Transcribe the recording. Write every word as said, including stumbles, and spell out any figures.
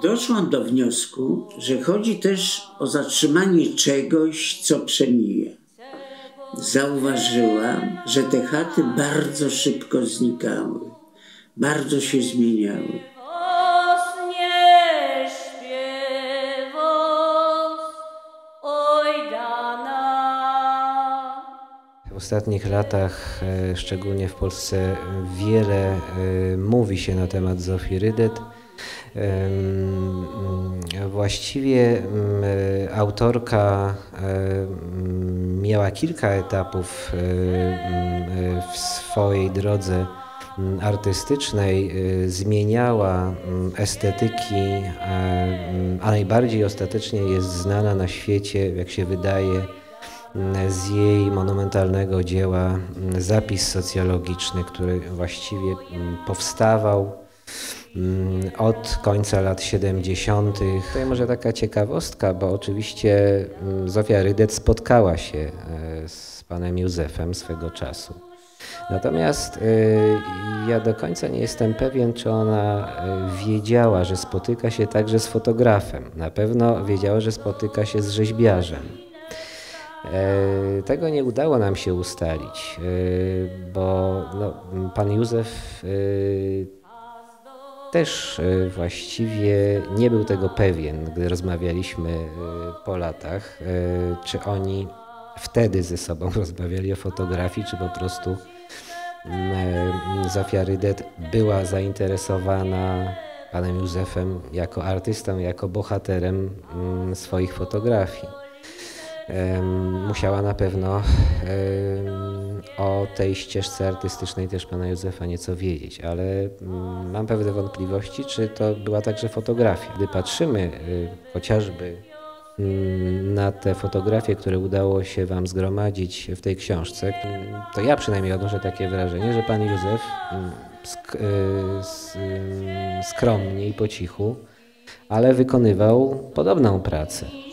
Doszłam do wniosku, że chodzi też o zatrzymanie czegoś, co przemija. Zauważyłam, że te chaty bardzo szybko znikały, bardzo się zmieniały. W ostatnich latach, szczególnie w Polsce, wiele mówi się na temat Zofii Rydet. Właściwie autorka miała kilka etapów w swojej drodze artystycznej, zmieniała estetyki, a najbardziej ostatecznie jest znana na świecie, jak się wydaje, z jej monumentalnego dzieła Zapis socjologiczny, który właściwie powstawał od końca lat siedemdziesiątych. Tutaj może taka ciekawostka, bo oczywiście Zofia Rydet spotkała się z panem Józefem swego czasu. Natomiast ja do końca nie jestem pewien, czy ona wiedziała, że spotyka się także z fotografem. Na pewno wiedziała, że spotyka się z rzeźbiarzem. Tego nie udało nam się ustalić, bo no, pan Józef też właściwie nie był tego pewien, gdy rozmawialiśmy po latach, czy oni wtedy ze sobą rozmawiali o fotografii, czy po prostu Zofia Rydet była zainteresowana panem Józefem jako artystą, jako bohaterem swoich fotografii. Musiała na pewno o tej ścieżce artystycznej też pana Józefa nieco wiedzieć, ale mam pewne wątpliwości, czy to była także fotografia. Gdy patrzymy chociażby na te fotografie, które udało się wam zgromadzić w tej książce, to ja przynajmniej odnoszę takie wrażenie, że pan Józef sk skromnie i po cichu, ale wykonywał podobną pracę.